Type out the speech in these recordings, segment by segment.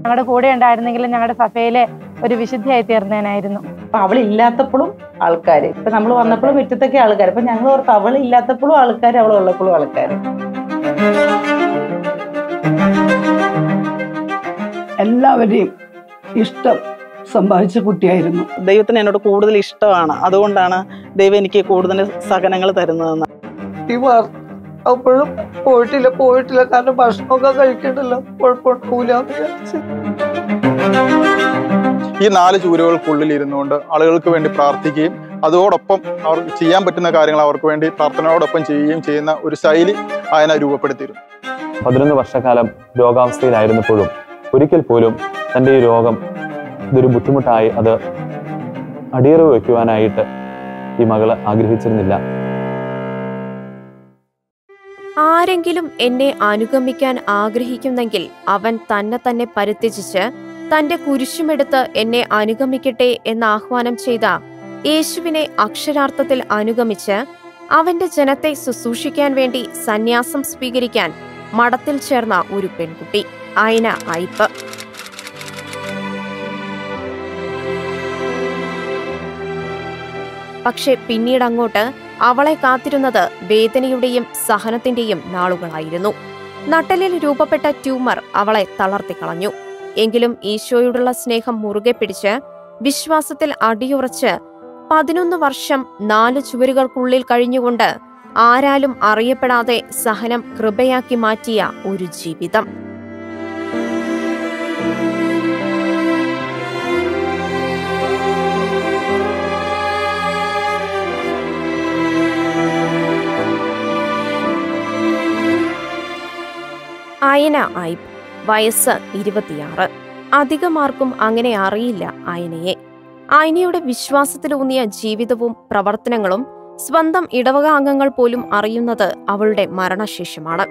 ഞങ്ങളുടെ കൂടെ ഉണ്ടായിരുന്നെങ്കിലും ഞങ്ങളുടെ സഭയിലെ ഒരു വിശുദ്ധിയായി തീർന്നേനായിരുന്നു. അപ്പൊ അവളില്ലാത്തപ്പോഴും ആൾക്കാര്, ഇപ്പൊ നമ്മൾ വന്നപ്പോഴും മുറ്റത്തൊക്കെ ആൾക്കാർ. അപ്പൊ ഞങ്ങൾ ഓർത്ത് അവളില്ലാത്തപ്പോഴും ആൾക്കാർ, അവളുള്ളപ്പോഴും ആൾക്കാർ. എല്ലാവരെയും ഇഷ്ടം സമ്പാദിച്ച കുട്ടിയായിരുന്നു. ദൈവത്തിന് എന്നോട് കൂടുതൽ ഇഷ്ടമാണ്. അതുകൊണ്ടാണ് ദൈവം എനിക്ക് കൂടുതൽ സഹനങ്ങൾ തരുന്നതെന്ന്. അപ്പോഴും പോയിട്ടില്ല കാരണം ഭക്ഷണമൊക്കെ കഴിക്കണ്ടല്ലോ, കുഴപ്പമുണ്ടാവൂലെന്ന് വിചാരിച്ചു. ഈ 4 ചുവരുകൾക്കുള്ളിൽ ഇരുന്നുകൊണ്ട് ആളുകൾക്ക് വേണ്ടി പ്രാർത്ഥിക്കുകയും അതോടൊപ്പം അവർക്ക് ചെയ്യാൻ പറ്റുന്ന കാര്യങ്ങൾ അവർക്ക് വേണ്ടി പ്രാർത്ഥനയോടൊപ്പം ചെയ്യുകയും ചെയ്യുന്ന ഒരു ശൈലി അയന രൂപപ്പെടുത്തിയിരുന്നു. 11 വർഷക്കാലം രോഗാവസ്ഥയിലായിരുന്നപ്പോഴും ഒരിക്കൽ പോലും തൻ്റെ ഈ രോഗം ഇതൊരു ബുദ്ധിമുട്ടായി അത് അടിയറവ് വയ്ക്കുവാനായിട്ട് ഈ മകള് ആഗ്രഹിച്ചിരുന്നില്ല. ആരെങ്കിലും എന്നെ അനുഗമിക്കാൻ ആഗ്രഹിക്കുന്നെങ്കിൽ അവൻ തന്നെ പരിത്യജിച്ച് തന്റെ കുരിശുമെടുത്ത് എന്നെ അനുഗമിക്കട്ടെ എന്ന് ആഹ്വാനം ചെയ്ത യേശുവിനെ അക്ഷരാർത്ഥത്തിൽ അനുഗമിച്ച് അവന്റെ ജനത്തെ ശുശ്രൂഷിക്കാൻ വേണ്ടി സന്യാസം സ്വീകരിക്കാൻ മഠത്തിൽ ചേർന്ന ഒരു പെൺകുട്ടി അയന ഐപ്പ്. പക്ഷെ പിന്നീടങ്ങോട്ട് അവളെ കാത്തിരുന്നത് വേദനയുടെയും സഹനത്തിന്റെയും നാളുകളായിരുന്നു. നട്ടലിൽ രൂപപ്പെട്ട ട്യൂമർ അവളെ തളർത്തിക്കളഞ്ഞു. എങ്കിലും ഈശോയോടുള്ള സ്നേഹം മുറുകെ പിടിച്ച് വിശ്വാസത്തിൽ അടിയുറച്ച് 11 വർഷം 4 ചുവരുകൾക്കുള്ളിൽ കഴിഞ്ഞുകൊണ്ട് ആരാലും അറിയപ്പെടാതെ സഹനം കൃപയാക്കി മാറ്റിയ ഒരു ജീവിതം. അയന ഐപ്പ്, വയസ്സ് 26. അധികമാർക്കും അങ്ങനെ അറിയില്ല അയനയെ. അയനയുടെ വിശ്വാസത്തിലൂന്നിയ ജീവിതവും പ്രവർത്തനങ്ങളും സ്വന്തം ഇടവക അംഗങ്ങൾ പോലും അറിയുന്നത് അവളുടെ മരണശേഷമാണ്.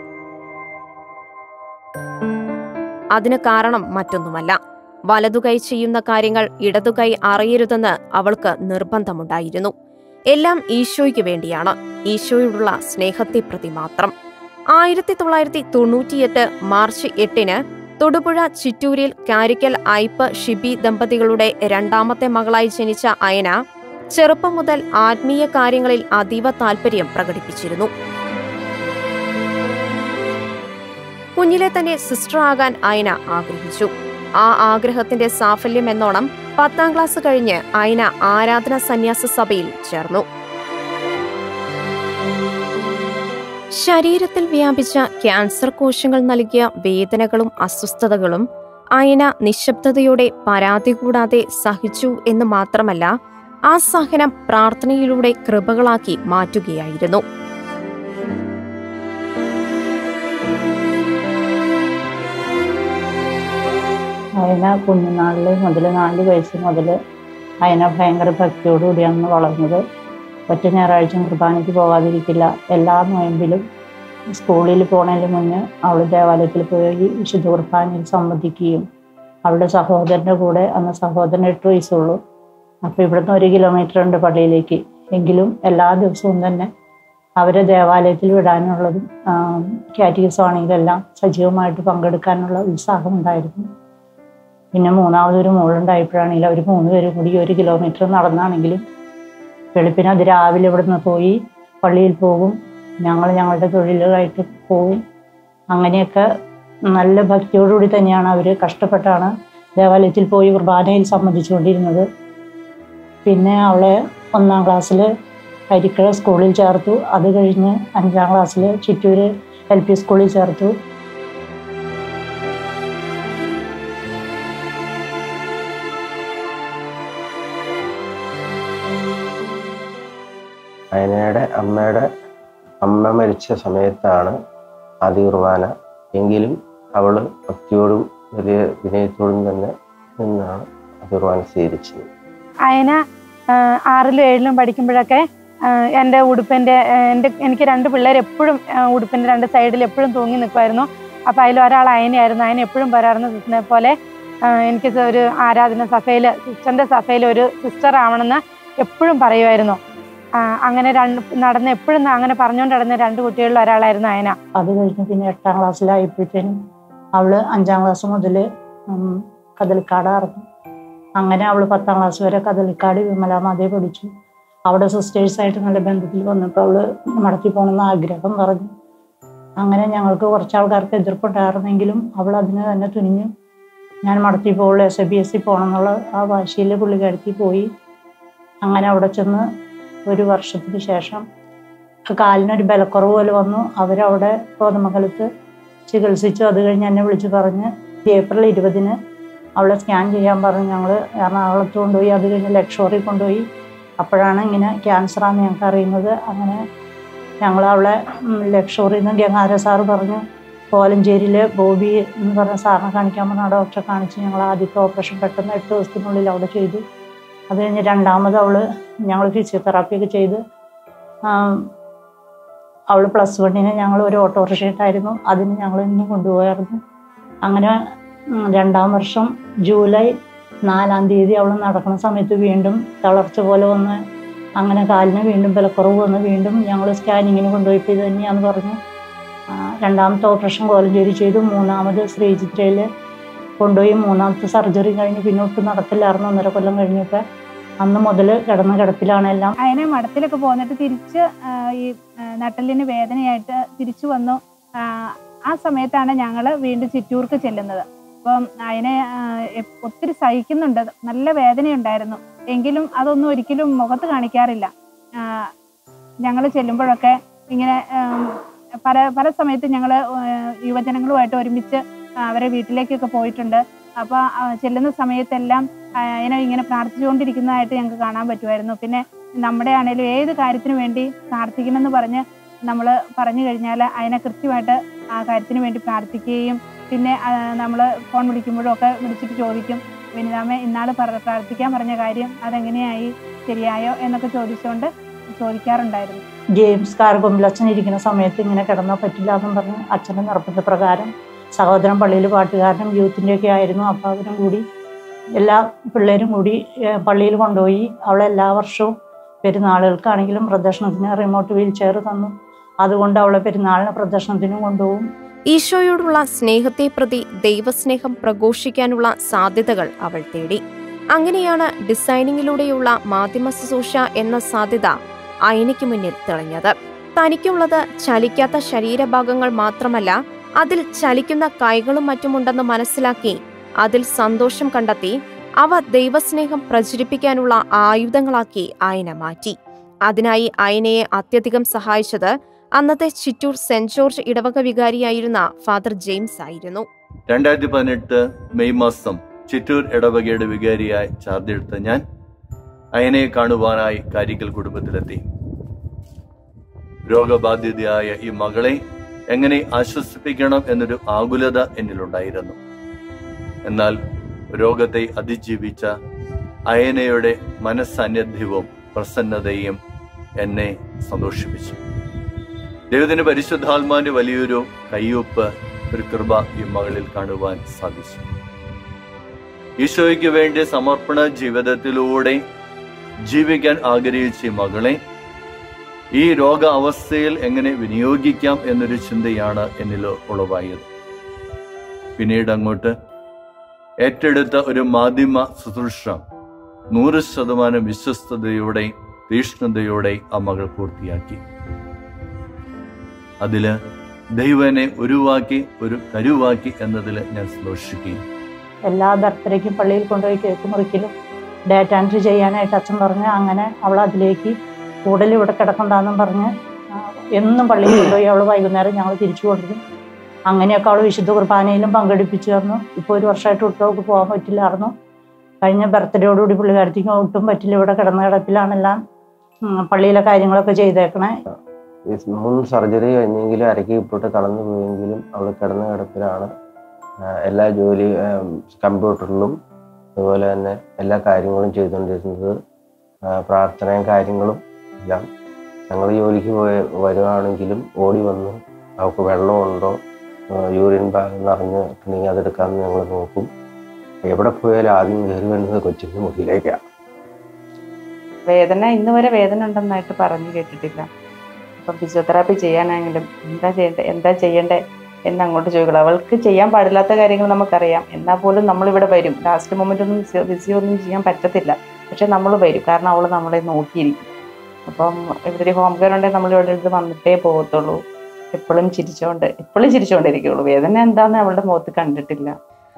അതിന് കാരണം മറ്റൊന്നുമല്ല, വലതുകൈ ചെയ്യുന്ന കാര്യങ്ങൾ ഇടതുകൈ അറിയരുതെന്ന് അവൾക്ക് നിർബന്ധമുണ്ടായിരുന്നു. എല്ലാം ഈശോയ്ക്ക് വേണ്ടിയാണ്, ഈശോയോടുള്ള സ്നേഹത്തെ പ്രതി മാത്രം. 1998 മാർച്ച് 8 തൊടുപുഴ ചിറ്റൂരിൽ കാരിക്കൽ ഐപ്പ് ഷിബി ദമ്പതികളുടെ 2ാമത്തെ മകളായി ജനിച്ച അയന ചെറുപ്പം മുതൽ ആത്മീയ കാര്യങ്ങളിൽ അതീവ താൽപര്യം പ്രകടിപ്പിച്ചിരുന്നു. കുഞ്ഞിലെ തന്നെ സിസ്റ്റർ ആകാൻ അയന ആഗ്രഹിച്ചു. ആ ആഗ്രഹത്തിന്റെ സാഫല്യം എന്നോണം 10ാം ക്ലാസ് കഴിഞ്ഞ് അയന ആരാധന സന്യാസ സഭയിൽ ചേർന്നു. ശരീരത്തിൽ വ്യാപിച്ച ക്യാൻസർ കോശങ്ങൾ നൽകിയ വേദനകളും അസ്വസ്ഥതകളും അയന നിശബ്ദതയോടെ പരാതി കൂടാതെ സഹിച്ചു എന്ന് മാത്രമല്ല, ആ സഹനം പ്രാർത്ഥനയിലൂടെ കൃപകളാക്കി മാറ്റുകയായിരുന്നു. അയന കുഞ്ഞുനാളിൽ മുതൽ 4 വയസ്സ് മുതൽ അയന ഭയങ്കര ഭക്തിയോടുകൂടിയാണ് വളർന്നത്. ഒറ്റ ഞായറാഴ്ചയും കുർബാനയ്ക്ക് പോകാതിരിക്കില്ല. എല്ലാ നോയമ്പിലും സ്കൂളിൽ പോണതിന് മുന്നേ അവൾ ദേവാലയത്തിൽ പോയി വിശുദ്ധ കുർബാനയിൽ സംബന്ധിക്കുകയും അവളുടെ സഹോദരൻ്റെ കൂടെ, അന്ന് സഹോദരന് 8 വയസ്സുള്ളൂ. അപ്പോൾ ഇവിടുന്ന് 1 കിലോമീറ്റർ ഉണ്ട് പള്ളിയിലേക്ക്. എങ്കിലും എല്ലാ ദിവസവും തന്നെ അവരെ ദേവാലയത്തിൽ വിടാനുള്ളതും കാറ്റഗിസം ആണെങ്കിലും എല്ലാം സജീവമായിട്ട് പങ്കെടുക്കാനുള്ള ഉത്സാഹം ഉണ്ടായിരുന്നു. പിന്നെ 3ാമതൊരു മോളുണ്ടായപ്പോഴാണെങ്കിലും അവർ 3 പേരും കൂടി 1 കിലോമീറ്റർ നടന്നാണെങ്കിലും വെളുപ്പിന് അത് രാവിലെ ഇവിടുന്ന് പോയി പള്ളിയിൽ പോകും, ഞങ്ങൾ ഞങ്ങളുടെ തൊഴിലുകളായിട്ട് പോകും. അങ്ങനെയൊക്കെ നല്ല ഭക്തിയോടുകൂടി തന്നെയാണ് അവർ കഷ്ടപ്പെട്ടാണ് ദേവാലയത്തിൽ പോയി കുർബാനയിൽ സംബന്ധിച്ചുകൊണ്ടിരുന്നത്. പിന്നെ അവളെ 1ാം ക്ലാസ്സിൽ കരിക്കഴ സ്കൂളിൽ ചേർത്തു. അത് കഴിഞ്ഞ് 5ാം ക്ലാസ്സിൽ ചിറ്റൂർ LP സ്കൂളിൽ ചേർത്തു. അയനയുടെ അമ്മ മരിച്ച സമയത്താണ് ആദ്യ കുർബാന. എങ്കിലും അവൾ ഭക്തിയോടും വലിയ വിനയത്തോടും തന്നെ നിന്നാണ് ആദ്യ കുർബാന സ്വീകരിച്ചത്. അയന 6ലും 7ലും പഠിക്കുമ്പോഴൊക്കെ എൻ്റെ ഉടുപ്പിൻ്റെ എനിക്ക് 2 പിള്ളേർ എപ്പോഴും ഉടുപ്പിൻ്റെ 2 സൈഡിൽ എപ്പോഴും തൂങ്ങി നിൽക്കുമായിരുന്നു. അപ്പോൾ അതിലൊരാൾ അയനയായിരുന്നു. അയന എപ്പോഴും പറയാറുണ്ട്, സിസ്റ്ററിനെ പോലെ എനിക്ക് ഒരു ആരാധന സഭയിൽ, സിസ്റ്ററിൻ്റെ സഭയിൽ ഒരു സിസ്റ്റർ ആവണമെന്ന് എപ്പോഴും പറയുമായിരുന്നു. അങ്ങനെ നടന്ന് എപ്പോഴും അങ്ങനെ പറഞ്ഞുകൊണ്ട് നടന്ന 2 കുട്ടികളിൽ ഒരാളായിരുന്നു അയന. അത് കഴിഞ്ഞ് പിന്നെ 8ാം ക്ലാസ്സിലായപ്പോഴത്തേനും അവള് 5ാം ക്ലാസ് മുതൽ കദളിക്കാടായിരുന്നു. അങ്ങനെ അവൾ 10ാം ക്ലാസ് വരെ കദളിക്കാട് വിമലാമാതയെ പഠിച്ചു. അവിടെ സിസ്റ്റേഴ്സായിട്ട് നല്ല ബന്ധത്തിൽ വന്നപ്പോൾ അവൾ മടക്കി പോകണമെന്ന് ആഗ്രഹം പറഞ്ഞു. അങ്ങനെ ഞങ്ങൾക്ക് കുറച്ചാൾക്കാർക്ക് എതിർപ്പുണ്ടായിരുന്നെങ്കിലും അവൾ അതിന് തന്നെ തുനിഞ്ഞു. ഞാൻ മടത്തി പോകുള്ളൂ, SABSC പോകണം എന്നുള്ള ആ വാശിയിൽ പുള്ളിക്കാരത്തി പോയി. അങ്ങനെ അവിടെ ചെന്ന് 1 വർഷത്തിന് ശേഷം കാലിനൊരു ബലക്കുറവ് പോലെ വന്നു. അവരവിടെ കോതമംഗലത്ത് ചികിത്സിച്ചു. അത് കഴിഞ്ഞ് എന്നെ വിളിച്ച് പറഞ്ഞ് ഏപ്രിൽ 20-ന് അവളെ സ്കാൻ ചെയ്യാൻ പറഞ്ഞ് ഞങ്ങൾ എറണാകുളത്ത് കൊണ്ടുപോയി. അത് കഴിഞ്ഞ് ലക്ഷോറി കൊണ്ടുപോയി. അപ്പോഴാണ് ഇങ്ങനെ ക്യാൻസറാണെന്ന് ഞങ്ങൾക്ക് അറിയുന്നത്. അങ്ങനെ ഞങ്ങൾ അവളെ ലക്ഷോറിയിൽ നിന്ന് ഗംഗാര സാറ് പറഞ്ഞു കോലഞ്ചേരിയിൽ ബോബി എന്ന് പറഞ്ഞ സാറിനെ കാണിക്കാൻ പറഞ്ഞ ഡോക്ടറെ കാണിച്ച് ഞങ്ങൾ ആദ്യത്തെ ഓപ്പറേഷൻ പെട്ടെന്ന് 8 ദിവസത്തിനുള്ളിൽ അവിടെ ചെയ്തു. അത് കഴിഞ്ഞ് രണ്ടാമത് ഞങ്ങൾ ഫിസിയോതെറാപ്പിയൊക്കെ ചെയ്ത് അവൾ +1-ന് ഞങ്ങൾ ഒരു ഓട്ടോറിക്ഷയായിട്ടായിരുന്നു, അതിന് ഞങ്ങൾ ഇന്നും കൊണ്ടുപോയായിരുന്നു. അങ്ങനെ 2ാം വർഷം ജൂലൈ 4-ാം തീയതി അവൾ നടക്കുന്ന സമയത്ത് വീണ്ടും തളർച്ച പോലെ വന്ന് അങ്ങനെ കാലിന് വീണ്ടും ബലക്കുറവ് വന്ന് വീണ്ടും ഞങ്ങൾ സ്കാനിങ്ങിന് കൊണ്ടുപോയിട്ട് ഇത് തന്നെയാന്ന് പറഞ്ഞു. 2ാമത്തെ ഓപ്പറേഷൻ കോലഞ്ചേരി ചെയ്തു. 3ാമത് ശ്രീചിത്രയിൽ കൊണ്ടുപോയി. 3ാമത്തെ സർജറി കഴിഞ്ഞ് പിന്നോട്ട് നടത്തില്ലായിരുന്നു. 1.5 കൊല്ലം കഴിഞ്ഞപ്പോൾ അന്ന് മുതൽ കിടപ്പിലാണ് എല്ലാം. അതിനെ മഠത്തിലൊക്കെ പോന്നിട്ട് തിരിച്ച് ഈ നട്ടലിന് വേദനയായിട്ട് തിരിച്ചു വന്നു. ആ സമയത്താണ് ഞങ്ങൾ വീണ്ടും ചിറ്റൂർക്ക് ചെല്ലുന്നത്. അപ്പം അതിനെ ഒത്തിരി സഹിക്കുന്നുണ്ട്, നല്ല വേദനയുണ്ടായിരുന്നു. എങ്കിലും അതൊന്നും ഒരിക്കലും മുഖത്ത് കാണിക്കാറില്ല. ഞങ്ങൾ ചെല്ലുമ്പോഴൊക്കെ ഇങ്ങനെ പല സമയത്ത് ഞങ്ങൾ യുവജനങ്ങളുമായിട്ട് ഒരുമിച്ച് അവരെ വീട്ടിലേക്കൊക്കെ പോയിട്ടുണ്ട്. അപ്പോൾ ചെല്ലുന്ന സമയത്തെല്ലാം അതിനെ ഇങ്ങനെ പ്രാർത്ഥിച്ചുകൊണ്ടിരിക്കുന്നതായിട്ട് ഞങ്ങൾക്ക് കാണാൻ പറ്റുമായിരുന്നു. പിന്നെ നമ്മുടെ ആണെങ്കിലും ഏത് കാര്യത്തിന് വേണ്ടി പ്രാർത്ഥിക്കണമെന്ന് പറഞ്ഞ് നമ്മൾ പറഞ്ഞു കഴിഞ്ഞാൽ അതിനെ കൃത്യമായിട്ട് ആ കാര്യത്തിന് വേണ്ടി പ്രാർത്ഥിക്കുകയും പിന്നെ നമ്മൾ ഫോൺ വിളിക്കുമ്പോഴും ഒക്കെ വിളിച്ചിട്ട് ചോദിക്കും, വിനിതാമ്മ ഇന്നാൾ പ്രാർത്ഥിക്കാൻ പറഞ്ഞ കാര്യം അതെങ്ങനെയായി, ശരിയായോ എന്നൊക്കെ ചോദിക്കാറുണ്ടായിരുന്നു. ജെയിംസ് കാർഗൊമ്പിൽ അച്ഛൻ ഇരിക്കുന്ന സമയത്ത് ഇങ്ങനെ കിടന്നാൽ പറ്റില്ല എന്നും പറഞ്ഞ് അച്ഛൻ്റെ നിർബന്ധപ്രകാരം സഹോദരൻ പള്ളിയിൽ പാട്ടുകാരനും യൂത്തിൻ്റെയൊക്കെ ആയിരുന്നു. അപ്പോൾ അവരും കൂടി എല്ലാ പിള്ളേരും കൂടി പള്ളിയിൽ കൊണ്ടുപോയി. അവളെ എല്ലാ വർഷവും പെരുന്നാളുകൾക്കാണെങ്കിലും പ്രദർശനത്തിന് റിമോട്ട് വീൽ ചെയർ തന്നു. അതുകൊണ്ട് അവളെ പെരുന്നാളിന് പ്രദർശനത്തിനും കൊണ്ടുപോകും. ഈശോയോടുള്ള സ്നേഹത്തെ പ്രതി ദൈവസ്നേഹം പ്രഘോഷിക്കാനുള്ള സാധ്യതകൾ അവൾ തേടി. അങ്ങനെയാണ് ഡിസൈനിങ്ങിലൂടെയുള്ള മാധ്യമ ശുശ്രൂഷ എന്ന സാധ്യത അയനയ്ക്ക് മുന്നിൽ തെളിഞ്ഞത്. തനിക്കുള്ളത് ചലിക്കാത്ത ശരീരഭാഗങ്ങൾ മാത്രമല്ല, അതിൽ ചലിക്കുന്ന കൈകളും മറ്റുമുണ്ടെന്ന് മനസ്സിലാക്കി അതിൽ സന്തോഷം കണ്ടെത്തി അവ ദൈവസ്നേഹം പ്രചരിപ്പിക്കാനുള്ള ആയുധങ്ങളാക്കി അയന മാറ്റി. അതിനായി അയനയെ അത്യധികം സഹായിച്ചത് അന്നത്തെ ചിറ്റൂർ സെന്റ് ജോർജ് ഇടവക വികാരിയായിരുന്ന ഫാദർ ജെയിംസ് ആയിരുന്നു. 2018 മെയ് മാസം ചിറ്റൂർ ഇടവകയുടെ വികാരിയായി ചാർജ് എടുത്ത ഞാൻ അയനയെ കാണുവാനായി കാരിക്കൽ കുടുംബത്തിലെത്തി. രോഗബാധിതയായ ഈ മകളെ എങ്ങനെ ആശ്വസിപ്പിക്കണം എന്നൊരു ആകുലത എന്നിലുണ്ടായിരുന്നു. എന്നാൽ രോഗത്തെ അതിജീവിച്ച അയനയുടെ മനസ്സാന്നിധ്യവും പ്രസന്നതയും എന്നെ സന്തോഷിപ്പിച്ചു. ദൈവത്തിന്റെ പരിശുദ്ധാത്മാവിന്റെ വലിയൊരു കയ്യൊപ്പ്, ഒരു കൃപ ഈ മകളിൽ കാണുവാൻ സാധിച്ചു. ഈശോയ്ക്ക് വേണ്ടി സമർപ്പണ ജീവിതത്തിലൂടെ ജീവിക്കാൻ ആഗ്രഹിച്ച മകളെ ഈ രോഗ അവസ്ഥയിൽ എങ്ങനെ വിനിയോഗിക്കാം എന്നൊരു ചിന്തയാണ് എന്നിൽ ഉളവായത്. പിന്നീട് അങ്ങോട്ട് ഏറ്റെടുത്ത ഒരു മാധ്യമ ശുശ്രൂഷ 100% വിശ്വസ്തയോടെ തീഷ്ണതയോടെ ആ മകൾ പൂർത്തിയാക്കി. അതില് ദൈവനെ ഒരു കരുവാക്കി എന്നതിൽ ഞാൻ സന്തോഷിക്കുകയും. എല്ലാ ബർത്ത്ഡേക്കും പള്ളിയിൽ കൊണ്ടുപോയി കേക്ക് മുറിക്കലും ഡേറ്റ എൻട്രി ചെയ്യാനായിട്ട് അച്ഛൻ പറഞ്ഞ് അങ്ങനെ അവൾ അതിലേക്ക് കൂടുതൽ ഇവിടെ കിടക്കണ്ടെന്നും പറഞ്ഞ് എന്നും പള്ളിയിൽ കൊണ്ടുപോയി അവൾ വൈകുന്നേരം ഞങ്ങൾ തിരിച്ചു കൊടുക്കും. അങ്ങനെയൊക്കെ അവൾ വിശുദ്ധ കുർബാനയിലും പങ്കെടുപ്പിച്ചു തന്നു. ഇപ്പോൾ 1 വർഷമായിട്ട് ഒട്ടും അവൾക്ക് പോകാൻ പറ്റില്ലായിരുന്നു. കഴിഞ്ഞ ബർത്ത്ഡേയോടുകൂടി പുള്ളിക്കാരത്തേക്ക് ഒട്ടും പറ്റില്ല, ഇവിടെ കിടപ്പിലാണെല്ലാം പള്ളിയിലെ കാര്യങ്ങളൊക്കെ ചെയ്തേക്കണേ. 3 സർജറി കഴിഞ്ഞെങ്കിലും അരയ്ക്ക് ഇപ്പോട്ട് കടന്നു പോയെങ്കിലും അവൾ കിടപ്പിലാണ്. എല്ലാ ജോലി കമ്പ്യൂട്ടറിലും അതുപോലെ തന്നെ എല്ലാ കാര്യങ്ങളും ചെയ്തുകൊണ്ടിരുന്നത്. പ്രാർത്ഥനയും കാര്യങ്ങളും എല്ലാം ഞങ്ങൾ ജോലിക്ക് വരുവാണെങ്കിലും ഓടി വന്ന് അവൾക്ക് വെള്ളമുണ്ടോ, യൂറിൻ ബാഗ് നിറഞ്ഞിട്ടുണ്ടെങ്കിൽ അതെടുക്കാമെന്ന് ഞങ്ങൾ നോക്കും. എവിടെ പോയാലും ആദ്യം കയറി വരുന്നത് കൊച്ചിൻ്റെ മുറിയിലേക്കാണ്. വേദന ഇന്ന് വരെ വേദന ഉണ്ടെന്നായിട്ട് പറഞ്ഞു കേട്ടിട്ടില്ല. അപ്പം ഫിസിയോതെറാപ്പി ചെയ്യാനാണെങ്കിലും എന്താ ചെയ്യണ്ടേ എന്നെ അങ്ങോട്ട് ചോദിക്കുള്ളൂ. അവൾക്ക് ചെയ്യാൻ പാടില്ലാത്ത കാര്യങ്ങൾ നമുക്കറിയാം, എന്നാൽ പോലും നമ്മളിവിടെ വരും. ലാസ്റ്റ് മൊമെൻ്റ് ഒന്നും ബിസി ഒന്നും ചെയ്യാൻ പറ്റത്തില്ല, പക്ഷെ നമ്മൾ വരും, കാരണം അവൾ നമ്മളെ നോക്കിയിരിക്കും. അപ്പം ഇവിടെ ഒരു ഹോം കെയർ ഉണ്ടെങ്കിൽ നമ്മൾ ഇവിടെ അടുത്ത് വന്നിട്ടേ പോകത്തുള്ളൂ. എപ്പോഴും ചിരിച്ചുകൊണ്ടിരിക്കുകയുള്ളൂ. വേദന എന്താണെന്ന് അവളുടെ മുഖത്ത് കണ്ടിട്ടില്ല.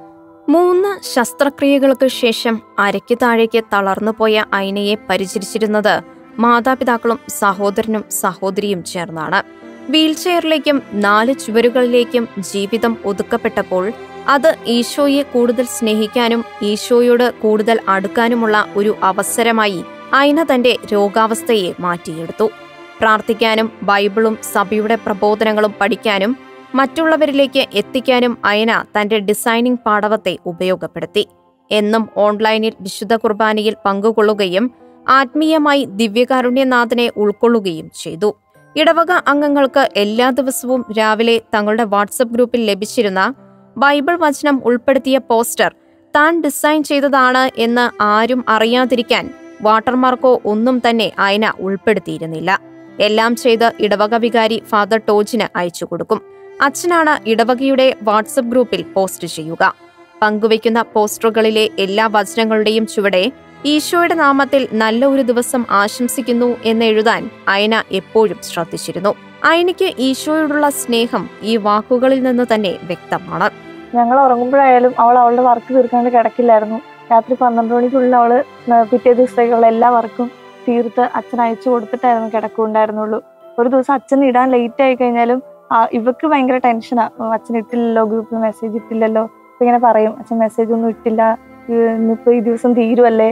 3 ശസ്ത്രക്രിയകൾക്ക് ശേഷം അരയ്ക്ക് താഴേക്ക് തളർന്നുപോയ അയനയെ പരിചരിച്ചിരുന്നത് മാതാപിതാക്കളും സഹോദരനും സഹോദരിയും ചേർന്നാണ്. വീൽചെയറിലേക്കും 4 ചുവരുകളിലേക്കും ജീവിതം ഒതുക്കപ്പെട്ടപ്പോൾ അത് ഈശോയെ കൂടുതൽ സ്നേഹിക്കാനും ഈശോയോട് കൂടുതൽ അടുക്കാനുമുള്ള ഒരു അവസരമായി അയന തന്റെ രോഗാവസ്ഥയെ മാറ്റിയെടുത്തു. പ്രാർത്ഥിക്കാനും ബൈബിളും സഭയുടെ പ്രബോധനങ്ങളും പഠിക്കാനും മറ്റുള്ളവരിലേക്ക് എത്തിക്കാനും അയന തന്റെ ഡിസൈനിംഗ് പാടവത്തെ ഉപയോഗപ്പെടുത്തി. എന്നും ഓൺലൈനിൽ വിശുദ്ധ കുർബാനയിൽ പങ്കുകൊള്ളുകയും ആത്മീയമായി ദിവ്യകാരുണ്യനാഥനെ ഉൾക്കൊള്ളുകയും ചെയ്തു. ഇടവക അംഗങ്ങൾക്ക് എല്ലാ ദിവസവും രാവിലെ തങ്ങളുടെ വാട്സപ്പ് ഗ്രൂപ്പിൽ ലഭിച്ചിരുന്ന ബൈബിൾ വചനം ഉൾപ്പെടുത്തിയ പോസ്റ്റർ താൻ ഡിസൈൻ ചെയ്തതാണ് എന്ന് ആരും അറിയാതിരിക്കാൻ വാട്ടർമാർക്കോ ഒന്നും തന്നെ അയന ഉൾപ്പെടുത്തിയിരുന്നില്ല. എല്ലാം ചെയ്ത് ഇടവക വികാരി ഫാദർ ടോജിന് അയച്ചു കൊടുക്കും. അച്ഛനാണ് ഇടവകയുടെ വാട്സപ്പ് ഗ്രൂപ്പിൽ പോസ്റ്റ് ചെയ്യുക. പങ്കുവയ്ക്കുന്ന പോസ്റ്ററുകളിലെ എല്ലാ വചനങ്ങളുടെയും ചുവടെ ഈശോയുടെ നാമത്തിൽ നല്ല ഒരു ദിവസം ആശംസിക്കുന്നു എന്നെഴുതാൻ അയന എപ്പോഴും ശ്രദ്ധിച്ചിരുന്നു. അയനയ്ക്ക് ഈശോയോടുള്ള സ്നേഹം ഈ വാക്കുകളിൽ നിന്ന് തന്നെ വ്യക്തമാണ്. ഞങ്ങൾ ഉറങ്ങുമ്പോഴായാലും അവൾ അവളുടെ വർക്ക് തീർക്കാണ്ട് കിടക്കില്ലായിരുന്നു. രാത്രി 12 മണിക്കുള്ളിൽ അവള് പിറ്റേ ദിവസത്തേക്കുള്ള എല്ലാ വർക്കും തീർത്ത് അച്ഛൻ അയച്ചു കൊടുത്തിട്ടായിരുന്നു കിടക്കുന്നുണ്ടായിരുന്നുള്ളൂ. ഒരു ദിവസം അച്ഛൻ ഇടാൻ ലേറ്റ് ആയി കഴിഞ്ഞാലും ഇവക്ക് ഭയങ്കര ടെൻഷനാ. അച്ഛൻ ഇട്ടില്ലല്ലോ, ഗ്രൂപ്പിൽ മെസ്സേജ് ഇട്ടില്ലല്ലോ. അപ്പൊ ഇങ്ങനെ പറയും, അച്ഛൻ മെസ്സേജ് ഒന്നും ഇട്ടില്ല, ഇന്നിപ്പോ ഈ ദിവസം തീരുവല്ലേ,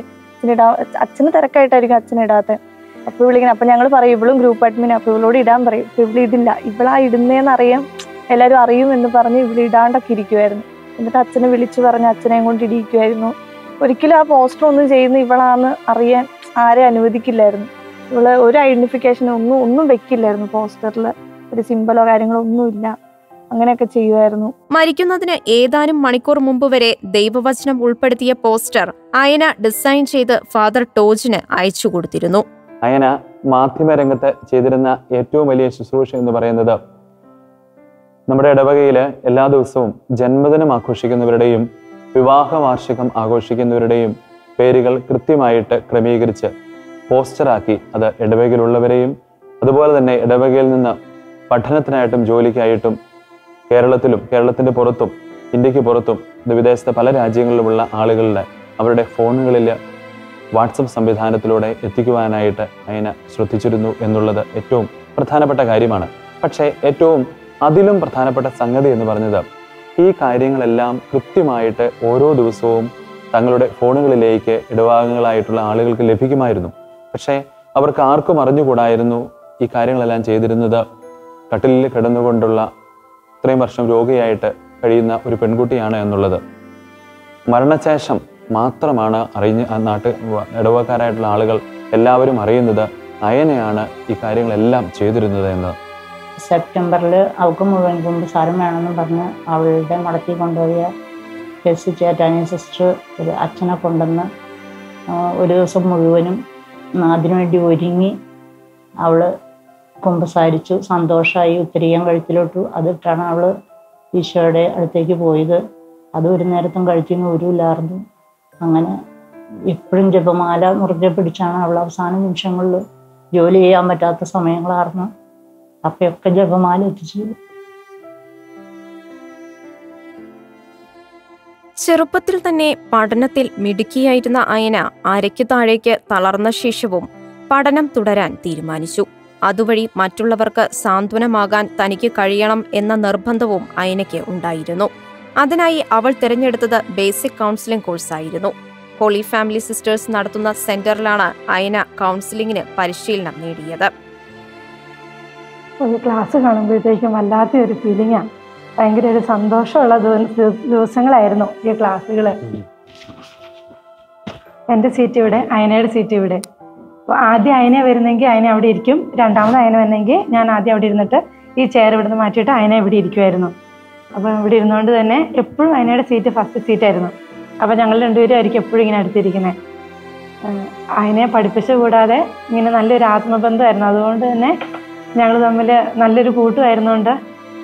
അച്ഛന് തിരക്കായിട്ടായിരിക്കും അച്ഛൻ ഇടാത്ത. അപ്പൊ ഇവളിങ്ങനെ, അപ്പൊ ഞങ്ങൾ പറയും ഇവളും ഗ്രൂപ്പ് അഡ്മിൻ, അപ്പൊ ഇവളോട് ഇടാൻ പറയും. അപ്പൊ ഇവള് ഇടില്ല, ഇവളാ ഇടുന്നേന്ന് അറിയാം, എല്ലാവരും അറിയും എന്ന് പറഞ്ഞ് ഇവള് ഇടാണ്ടൊക്കെ ഇരിക്കുമായിരുന്നു. എന്നിട്ട് അച്ഛനെ വിളിച്ചു പറഞ്ഞ് അച്ഛനെയും കൊണ്ട് ഇടിയിക്കുമായിരുന്നു. ഒരിക്കലും ആ പോസ്റ്റർ ഒന്നും ചെയ്യുന്ന ഇവളാന്ന് അറിയാൻ ആരെ അനുവദിക്കില്ലായിരുന്നു. ഇവള് ഒരു ഐഡന്റിഫിക്കേഷൻ ഒന്നും വെക്കില്ലായിരുന്നു പോസ്റ്ററിൽ, ഒരു സിംബലോ കാര്യങ്ങളോ ഒന്നുമില്ല. അങ്ങനെയൊക്കെ ചെയ്യുമായിരുന്നു. മരിക്കുന്നതിന് ഏതാനും മണിക്കൂർ മുമ്പ് വരെ ദൈവവചനം ഉൾപ്പെടുത്തിയ പോസ്റ്റർ അയന ഡിസൈൻ ചെയ്ത് ഫാദർ ടോജിന് അയച്ചു കൊടുത്തിരുന്നു. അയന മാധ്യമരംഗത്ത് ചെയ്തിരുന്ന ഏറ്റവും വലിയ ശുശ്രൂഷ എന്ന് പറയുന്നത് നമ്മുടെ ഇടവകയിൽ എല്ലാ ദിവസവും ജന്മദിനം ആഘോഷിക്കുന്നവരുടെയും വിവാഹ വാർഷികം ആഘോഷിക്കുന്നവരുടെയും പേരുകൾ കൃത്യമായിട്ട് ക്രമീകരിച്ച് പോസ്റ്ററാക്കി അത് ഇടവകയിലുള്ളവരെയും അതുപോലെ തന്നെ ഇടവകയിൽ നിന്ന് പഠനത്തിനായിട്ടും ജോലിക്കായിട്ടും കേരളത്തിന്റെ പുറത്തും ഇന്ത്യക്ക് പുറത്തും വിദേശത്തെ പല രാജ്യങ്ങളിലുമുള്ള ആളുകളുടെ അവരുടെ ഫോണുകളിൽ വാട്സപ്പ് സംവിധാനത്തിലൂടെ എത്തിക്കുവാനായിട്ട് അയന ശ്രദ്ധിച്ചിരുന്നു എന്നുള്ളത് ഏറ്റവും പ്രധാനപ്പെട്ട കാര്യമാണ്. പക്ഷേ ഏറ്റവും അതിലും പ്രധാനപ്പെട്ട സംഗതി എന്ന് പറഞ്ഞത് ഈ കാര്യങ്ങളെല്ലാം കൃത്യമായിട്ട് ഓരോ ദിവസവും തങ്ങളുടെ ഫോണുകളിലേക്ക് ഇടവാംഗങ്ങളായിട്ടുള്ള ആളുകൾക്ക് ലഭിക്കുമായിരുന്നു. പക്ഷേ അവർക്ക് ആർക്കും അറിഞ്ഞുകൂടായിരുന്നു ഈ കാര്യങ്ങളെല്ലാം ചെയ്തിരുന്നത് കട്ടിലിൽ കിടന്നുകൊണ്ടുള്ള ഇത്രയും വർഷം രോഗിയായിട്ട് കഴിയുന്ന ഒരു പെൺകുട്ടിയാണ് എന്നുള്ളത്. മരണശേഷം മാത്രമാണ് ഇടവക്കാരായിട്ടുള്ള ആളുകൾ എല്ലാവരും അറിയുന്നത് അയനയാണ് ഈ കാര്യങ്ങളെല്ലാം ചെയ്തിരുന്നത് എന്ന്. സെപ്റ്റംബറിൽ അവൾക്ക് മുഴുവൻ കുമ്പസാരം വേണമെന്ന് പറഞ്ഞ് അവളുടെ മടക്കി കൊണ്ടുപോയ എസ് ചേറ്റാനി സിസ്റ്റർ ഒരു അച്ഛനെ കൊണ്ടുവന്ന് ഒരു ദിവസം മുഴുവനും അതിനുവേണ്ടി ഒരുങ്ങി അവൾ കുമ്പസാരിച്ചു. സന്തോഷമായി, ഉത്തരീയം കഴുത്തിലോട്ടു. അതിട്ടാണ് അവൾ ഈശോയുടെ അടുത്തേക്ക് പോയത്. അത് ഒരു നേരത്തും കഴുത്തിന് ഊരില്ലായിരുന്നു. അങ്ങനെ എപ്പോഴും ജപമാല മുറുകെ പിടിച്ചാണ് അവൾ അവസാന നിമിഷങ്ങളിൽ ജോലി ചെയ്യാൻ പറ്റാത്ത സമയങ്ങളായിരുന്നു അപ്പൊക്കെ ജപമാല എത്തിച്ചു. ചെറുപ്പത്തിൽ തന്നെ പഠനത്തിൽ മിടുക്കിയായിരുന്ന അയന അരയ്ക്ക് താഴേക്ക് തളർന്ന ശേഷവും പഠനം തുടരാൻ തീരുമാനിച്ചു. അതുവഴി മറ്റുള്ളവർക്ക് സാന്ത്വനമാകാൻ തനിക്ക് കഴിയണം എന്ന നിർബന്ധവും അയനയ്ക്ക് ഉണ്ടായിരുന്നു. അതിനായി അവൾ തിരഞ്ഞെടുത്തത് ബേസിക് കൗൺസിലിംഗ് കോഴ്സായിരുന്നു. ഹോളി ഫാമിലി സിസ്റ്റേഴ്സ് നടത്തുന്ന സെന്ററിലാണ് അയന കൗൺസിലിംഗിന് പരിശീലനം നേടിയത്. ഒരു ക്ലാസ് കാണുമ്പോഴത്തേക്കും വല്ലാത്ത ഒരു ഫീലിംഗാണ്. ഭയങ്കര ഒരു സന്തോഷമുള്ള ദിവസങ്ങളായിരുന്നു ഈ ക്ലാസ്സുകൾ. എൻ്റെ സീറ്റ് ഇവിടെ, അയനയുടെ സീറ്റ് ഇവിടെ. അപ്പോൾ ആദ്യം അയന വരുന്നെങ്കിൽ അയന അവിടെ ഇരിക്കും, രണ്ടാമത് അയന വന്നെങ്കിൽ ഞാൻ ആദ്യം അവിടെ ഇരുന്നിട്ട് ഈ ചെയർ ഇവിടുന്ന് മാറ്റിയിട്ട് അയന ഇവിടെ ഇരിക്കുമായിരുന്നു. അപ്പോൾ ഇവിടെ ഇരുന്നുകൊണ്ട് തന്നെ എപ്പോഴും അയനയുടെ സീറ്റ് ഫസ്റ്റ് സീറ്റായിരുന്നു. അപ്പോൾ ഞങ്ങൾ രണ്ടുപേരും ആയിരിക്കും എപ്പോഴും ഇങ്ങനെ അടുത്തിരിക്കുന്നത്. അയനയെ പഠിപ്പിച്ച കൂടാതെ ഇങ്ങനെ നല്ലൊരു ആത്മബന്ധമായിരുന്നു. അതുകൊണ്ട് തന്നെ ഞങ്ങൾ തമ്മിൽ നല്ലൊരു കൂട്ടുമായിരുന്നുകൊണ്ട്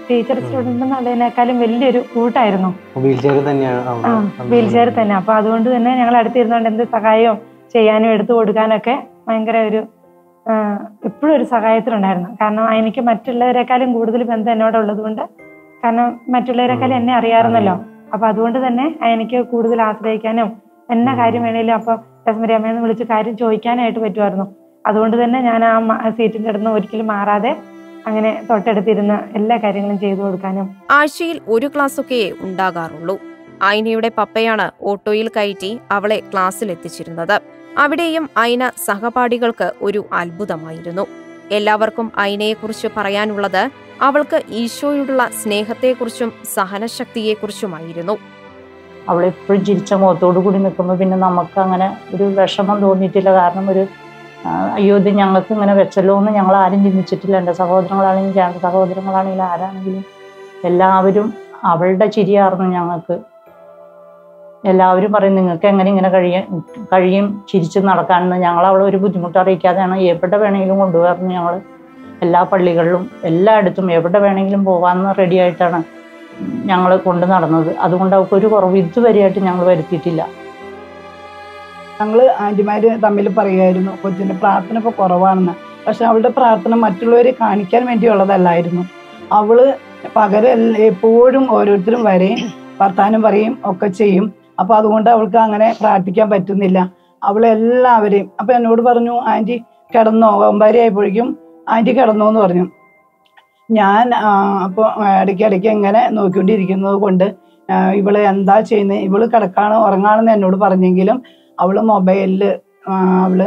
ടീച്ചർ സ്റ്റുഡന്റ് എന്നുള്ളതിനേക്കാളും വലിയൊരു കൂട്ടായിരുന്നു. വീൽ ചെയർ തന്നെയാണ്. വീൽ ചെയർ തന്നെ. അപ്പൊ അതുകൊണ്ട് തന്നെ ഞങ്ങൾ അടുത്തിരുന്നോണ്ട് എന്ത് സഹായവും ചെയ്യാനും എടുത്തു കൊടുക്കാനൊക്കെ ഭയങ്കര ഒരു എപ്പോഴും ഒരു സഹായത്തിലുണ്ടായിരുന്നു. കാരണം എനിക്ക് മറ്റുള്ളവരെക്കാളും കൂടുതൽ ബന്ധം എന്നോടുള്ളത് കൊണ്ട്, കാരണം മറ്റുള്ളവരെക്കാളും എന്നെ അറിയാറുന്നല്ലോ. അപ്പൊ അതുകൊണ്ട് തന്നെ എനിക്ക് കൂടുതൽ ആശ്രയിക്കാനും എന്നാ കാര്യം വേണേലും അപ്പൊ രസ്മരി അമ്മയെന്ന് വിളിച്ച് കാര്യം ചോദിക്കാനായിട്ട് പറ്റുമായിരുന്നു. അതുകൊണ്ട് തന്നെ ഞാൻ ആ സീറ്റിന്റെ അടുത്ത് ഒരിക്കലും മാറാതെ അങ്ങനെ തൊട്ടടുത്തിരുന്ന് എല്ലാ കാര്യങ്ങളും ചെയ്തു കൊടുക്കാനും. ആഴ്ചയിൽ ഒരു ക്ലാസ്സൊക്കെ ഉണ്ടാകാറുള്ളൂ. ഐനയുടെ പപ്പയാണ് ഓട്ടോയിൽ കയറ്റി അവളെ ക്ലാസ്സിൽ എത്തിച്ചിരുന്നത്. അവിടെയും ഐന സഹപാഠികൾക്ക് ഒരു അത്ഭുതമായിരുന്നു. എല്ലാവർക്കും ഐനയെക്കുറിച്ച് പറയാനുള്ളത് അവൾക്ക് ഈശോയോടുള്ള സ്നേഹത്തെക്കുറിച്ചും സഹനശക്തിയെക്കുറിച്ചുമായിരുന്നു. അവളെപ്പോഴും ചിരിച്ച മുഖത്തോടു കൂടി നിൽക്കുമ്പോൾ പിന്നെ നമുക്ക് അങ്ങനെ ഒരു വിഷമം തോന്നിയിട്ടില്ല. കാരണം ഒരു അയ്യോ ഇത് ഞങ്ങൾക്ക് ഇങ്ങനെ വെച്ചല്ലോ എന്ന് ഞങ്ങൾ ആരും ചിന്തിച്ചിട്ടില്ല. എൻ്റെ സഹോദരങ്ങളാണെങ്കിലും ചേട്ടൻ സഹോദരങ്ങളാണെങ്കിലും ആരാണെങ്കിലും എല്ലാവരും അവളുടെ ചിരിയായിരുന്നു ഞങ്ങൾക്ക്. എല്ലാവരും പറയും നിങ്ങൾക്ക് എങ്ങനെ ഇങ്ങനെ കഴിയും ചിരിച്ച് നടക്കാനെന്ന്. ഞങ്ങൾ അവളെ ഒരു ബുദ്ധിമുട്ട് അറിയിക്കാതെയാണ് എവിടെ വേണമെങ്കിലും കൊണ്ടുപോകാറുണ്ട്. ഞങ്ങൾ എല്ലാ പള്ളികളിലും എല്ലായിടത്തും എവിടെ വേണമെങ്കിലും പോകാമെന്ന് റെഡിയായിട്ടാണ് ഞങ്ങൾ കൊണ്ട് നടന്നത്. അതുകൊണ്ട് അവൾക്കൊരു കുറവ് ഇതുവരെയായിട്ട് ഞങ്ങൾ വരുത്തിയിട്ടില്ല. ഞങ്ങൾ ആൻറ്റിമാർ തമ്മിൽ പറയുമായിരുന്നു കൊച്ചിൻ്റെ പ്രാർത്ഥന ഇപ്പോൾ കുറവാണെന്ന്. പക്ഷെ അവളുടെ പ്രാർത്ഥന മറ്റുള്ളവരെ കാണിക്കാൻ വേണ്ടിയുള്ളതല്ലായിരുന്നു. അവള് പകരം എപ്പോഴും ഓരോരുത്തരും വരെയും വർത്താനം പറയും ഒക്കെ ചെയ്യും. അപ്പോൾ അതുകൊണ്ട് അവൾക്ക് അങ്ങനെ പ്രാർത്ഥിക്കാൻ പറ്റുന്നില്ല. അവളെല്ലാവരെയും അപ്പം എന്നോട് പറഞ്ഞു ആൻറ്റി കിടന്നോ, 9:30 ആയപ്പോഴേക്കും ആൻറ്റി കിടന്നോ എന്ന് പറഞ്ഞു. ഞാൻ അപ്പോൾ ഇടയ്ക്കിടയ്ക്ക് ഇങ്ങനെ നോക്കിക്കൊണ്ടിരിക്കുന്നത് കൊണ്ട് ഇവള് എന്താ ചെയ്യുന്നത്, ഇവള് കിടക്കാണ് ഉറങ്ങാണെന്ന് എന്നോട് പറഞ്ഞെങ്കിലും അവള് മൊബൈലിൽ അവള്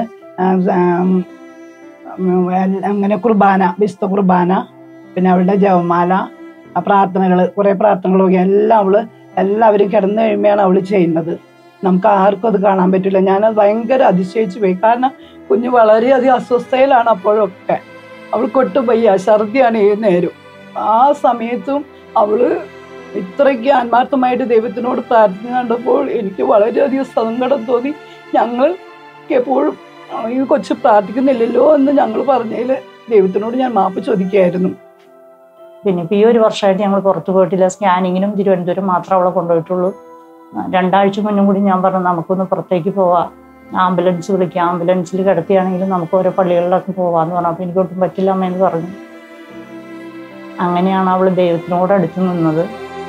അങ്ങനെ കുർബാന, വിശുദ്ധ കുർബാന, പിന്നെ അവളുടെ ജപമാല, പ്രാർത്ഥനകൾ, കുറേ പ്രാർത്ഥനകളൊക്കെ എല്ലാം എല്ലാവരും കിടന്നു കഴിയുമ്പോഴാണ് അവള് ചെയ്യുന്നത്. നമുക്ക് ആർക്കും അത് കാണാൻ പറ്റില്ല. ഞാനത് ഭയങ്കര അതിശയിച്ചു പോയി. കാരണം കുഞ്ഞ് വളരെയധികം അസ്വസ്ഥയിലാണ്. അപ്പോഴൊക്കെ അവൾക്ക് ഒട്ടും വയ്യ, ഛർദിയാണ് ഏത് നേരം. ആ സമയത്തും അവള് ഇത്രയ്ക്ക് ആത്മാർത്ഥമായിട്ട് ദൈവത്തിനോട് പ്രാർത്ഥന കണ്ടപ്പോൾ എനിക്ക് വളരെയധികം സങ്കടം തോന്നി. ഞങ്ങൾക്ക് എപ്പോഴും ഈ കൊച്ചു പ്രാർത്ഥിക്കുന്നില്ലല്ലോ എന്ന് ഞങ്ങൾ പറഞ്ഞതിൽ ദൈവത്തിനോട് ഞാൻ മാപ്പ് ചോദിക്കുകയായിരുന്നു. പിന്നെ ഇപ്പോൾ ഈ ഒരു വർഷമായിട്ട് ഞങ്ങൾ പുറത്തു പോയിട്ടില്ല. സ്കാനിങ്ങിനും തിരുവനന്തപുരം മാത്രമേ അവളെ കൊണ്ടുപോയിട്ടുള്ളൂ. 2 ആഴ്ച മുന്നും കൂടി ഞാൻ പറഞ്ഞു നമുക്കൊന്ന് പുറത്തേക്ക് പോവാം, ആംബുലൻസ് വിളിക്കാം, ആംബുലൻസിൽ കിടത്തിയാണെങ്കിലും നമുക്ക് ഓരോ പള്ളികളിലൊക്കെ പോവാന്ന് പറഞ്ഞു. അപ്പോൾ എനിക്കൊട്ടും പറ്റില്ല അമ്മയെന്ന് പറഞ്ഞു. അങ്ങനെയാണ് അവൾ ദൈവത്തിനോട് അടുത്ത് നിന്നത്.